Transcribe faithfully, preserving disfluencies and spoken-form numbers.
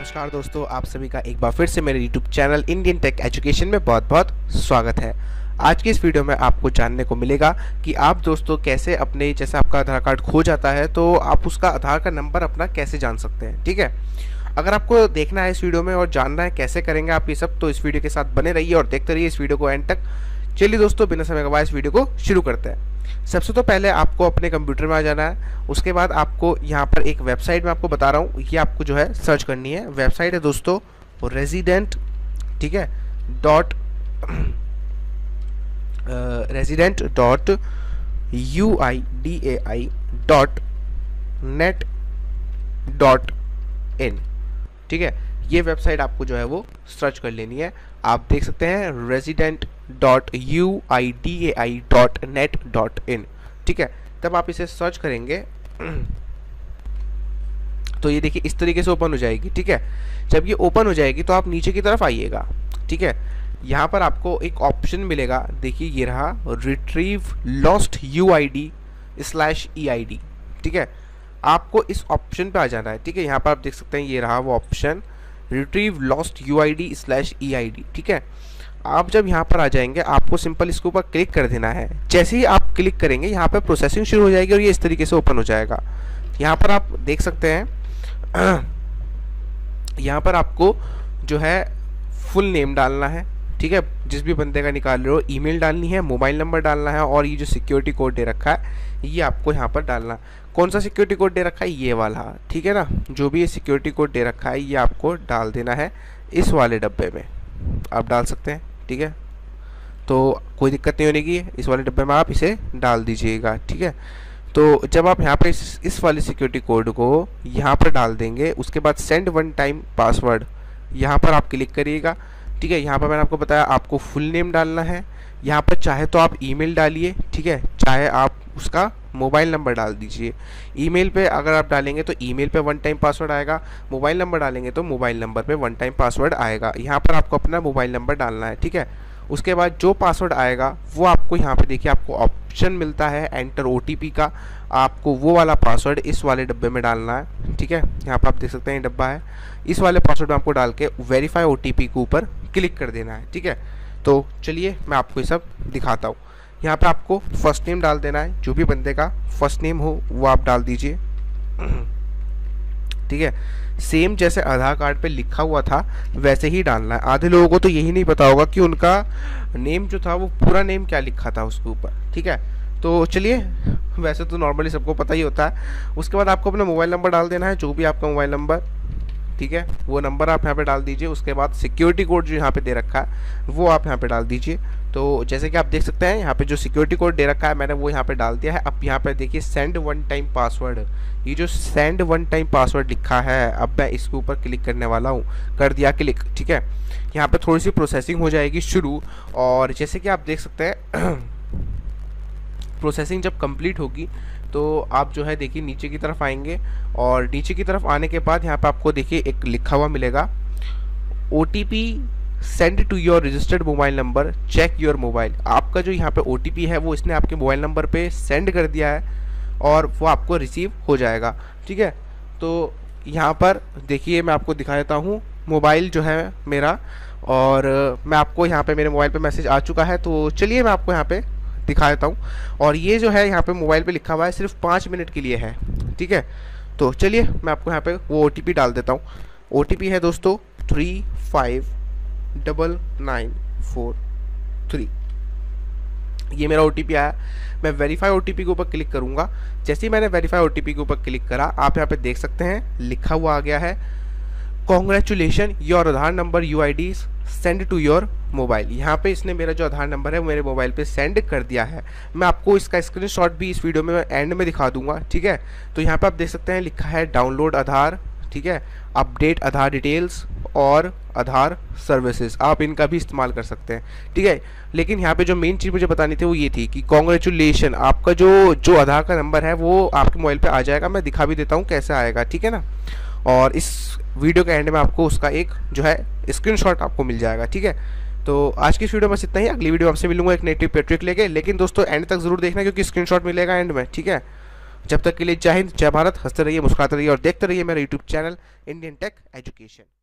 नमस्कार दोस्तों, आप सभी का एक बार फिर से मेरे YouTube channel Indian Tech Education में बहुत बहुत स्वागत है। आज की इस वीडियो में आपको जानने को मिलेगा कि आप दोस्तों कैसे अपने, जैसे आपका आधार कार्ड खो जाता है तो आप उसका आधार का नंबर अपना कैसे जान सकते हैं। ठीक है, अगर आपको देखना है इस वीडियो में और जानना है कैसे करेंगे आप ये सब, तो इस वीडियो के साथ बने रहिए और देखते रहिए इस वीडियो को एंड तक। चलिए दोस्तों, बिना समय गवाए इस वीडियो को शुरू करते हैं। सबसे तो पहले आपको अपने कंप्यूटर में आ जाना है। उसके बाद आपको यहाँ पर एक वेबसाइट में आपको बता रहा हूँ, ये आपको जो है सर्च करनी है। वेबसाइट है दोस्तों रेजिडेंट, ठीक है, dot resident dot U I D A I dot net dot in. ठीक है, ये वेबसाइट आपको जो है वो सर्च कर लेनी है। आप देख सकते हैं resident dot U I D A I dot net dot in. ठीक है, तब आप इसे सर्च करेंगे तो ये देखिए इस तरीके से ओपन हो जाएगी। ठीक है, जब ये ओपन हो जाएगी तो आप नीचे की तरफ आइएगा। ठीक है, यहाँ पर आपको एक ऑप्शन मिलेगा, देखिए ये रहा, retrieve lost U I D slash E I D. ठीक है, आपको इस ऑप्शन पे आ जाना है। ठीक है, यहाँ पर आप देख सकते हैं ये रहा वो option, retrieve lost U I D slash E I D. ठीक है, आप जब यहाँ पर आ जाएंगे आपको सिंपल इसके ऊपर क्लिक कर देना है। जैसे ही आप क्लिक करेंगे यहाँ पर प्रोसेसिंग शुरू हो जाएगी और ये इस तरीके से ओपन हो जाएगा। यहाँ पर आप देख सकते हैं यहाँ पर आपको जो है फुल नेम डालना है। ठीक है, जिस भी बंदे का निकाल रहे हो, ईमेल डालनी है, मोबाइल नंबर डालना है और ये जो सिक्योरिटी कोड दे रखा है ये आपको यहाँ पर डालना। कौन सा सिक्योरिटी कोड दे रखा है? ये वाला। ठीक है ना, जो भी ये सिक्योरिटी कोड दे रखा है ये आपको डाल देना है इस वाले डब्बे में, आप डाल सकते हैं। ठीक है, तो कोई दिक्कत नहीं होने की, इस वाले डब्बे में आप इसे डाल दीजिएगा। ठीक है, तो जब आप यहाँ पे इस, इस वाले सिक्योरिटी कोड को यहाँ पर डाल देंगे, उसके बाद सेंड वन टाइम पासवर्ड यहाँ पर आप क्लिक करिएगा। ठीक है, यहाँ पर मैंने आपको बताया आपको फुल नेम डालना है। यहाँ पर चाहे तो आप ईमेल डालिए, ठीक है, चाहे आप उसका मोबाइल नंबर डाल दीजिए। ईमेल पे अगर आप डालेंगे तो ईमेल पे वन टाइम पासवर्ड आएगा, मोबाइल नंबर डालेंगे तो मोबाइल नंबर पे वन टाइम पासवर्ड आएगा। यहाँ पर आपको अपना मोबाइल नंबर डालना है। ठीक है, उसके बाद जो पासवर्ड आएगा वो आपको यहाँ पे देखिए आपको ऑप्शन मिलता है एंटर ओ टी पी का, आपको वो वाला पासवर्ड इस वाले डब्बे में डालना है। ठीक है, यहाँ पर आप देख सकते हैं ये डब्बा है, इस वाले पासवर्ड में आपको डाल के वेरीफाई ओ टी पी के ऊपर क्लिक कर देना है। ठीक है, तो चलिए मैं आपको ये सब दिखाता हूँ। यहाँ पे आपको फर्स्ट नेम डाल देना है, जो भी बंदे का फर्स्ट नेम हो वो आप डाल दीजिए। ठीक है, सेम जैसे आधार कार्ड पे लिखा हुआ था वैसे ही डालना है। आधे लोगों को तो यही नहीं पता होगा कि उनका नेम जो था वो पूरा नेम क्या लिखा था उसके ऊपर। ठीक है, तो चलिए, वैसे तो नॉर्मली सबको पता ही होता है। उसके बाद आपको अपना मोबाइल नंबर डाल देना है, जो भी आपका मोबाइल नंबर, ठीक है, वो नंबर आप यहाँ पे डाल दीजिए। उसके बाद सिक्योरिटी कोड जो यहाँ पे दे रखा है वो आप यहाँ पे डाल दीजिए। तो जैसे कि आप देख सकते हैं यहाँ पे जो सिक्योरिटी कोड दे रखा है मैंने वो यहाँ पे डाल दिया है। अब यहाँ पे देखिए सेंड वन टाइम पासवर्ड, ये जो सेंड वन टाइम पासवर्ड लिखा है, अब मैं इसके ऊपर क्लिक करने वाला हूँ। कर दिया क्लिक। ठीक है, यहाँ पे थोड़ी सी प्रोसेसिंग हो जाएगी शुरू, और जैसे कि आप देख सकते हैं प्रोसेसिंग जब कंप्लीट होगी तो आप जो है देखिए नीचे की तरफ आएंगे, और नीचे की तरफ आने के बाद यहाँ पे आपको देखिए एक लिखा हुआ मिलेगा, O T P send to your registered mobile number, check your mobile. आपका जो यहाँ पे ओ टी पी है वो इसने आपके मोबाइल नंबर पे सेंड कर दिया है और वो आपको रिसीव हो जाएगा। ठीक है, तो यहाँ पर देखिए मैं आपको दिखा देता हूँ मोबाइल जो है मेरा, और मैं आपको यहाँ पे मेरे मोबाइल पे मैसेज आ चुका है। तो चलिए मैं आपको यहाँ पे दिखा देता हूँ, और ये जो है यहाँ पे मोबाइल पे लिखा हुआ है सिर्फ पाँच मिनट के लिए है। ठीक है, तो चलिए मैं आपको यहाँ पे वो ओ टी पी डाल देता हूँ। ओ टी पी है दोस्तों three five double nine four three, ये मेरा ओ टी पी आया। मैं वेरीफाई ओ टी पी के ऊपर क्लिक करूँगा। जैसे ही मैंने वेरीफाई ओ टी पी के ऊपर क्लिक करा, आप यहाँ पे देख सकते हैं लिखा हुआ आ गया है, congratulation your Aadhaar number U I D send to your mobile. यहाँ पे इसने मेरा जो आधार नंबर है वो मेरे मोबाइल पे सेंड कर दिया है। मैं आपको इसका स्क्रीनशॉट भी इस वीडियो में एंड में दिखा दूंगा। ठीक है, तो यहाँ पे आप देख सकते हैं लिखा है डाउनलोड आधार, ठीक है, अपडेट आधार डिटेल्स और आधार सर्विसेज, आप इनका भी इस्तेमाल कर सकते हैं। ठीक है, लेकिन यहाँ पे जो मेन चीज़ मुझे बतानी थी वो ये थी कि कॉन्ग्रेचुलेशन, आपका जो जो आधार का नंबर है वो आपके मोबाइल पे आ जाएगा। मैं दिखा भी देता हूँ कैसे आएगा। ठीक है ना, और इस वीडियो के एंड में आपको उसका एक जो है स्क्रीनशॉट आपको मिल जाएगा। ठीक है, तो आज की इस वीडियो में बस इतना ही। अगली वीडियो आपसे मिलूंगा एक नेटिव पेट्रिक लेके, लेकिन दोस्तों एंड तक जरूर देखना क्योंकि स्क्रीनशॉट मिलेगा एंड में। ठीक है, जब तक के लिए जय हिंद, जय भारत, हंसते रहिए, मुस्कुराते रहिए और देखते रहिए मेरा YouTube channel Indian Tech education.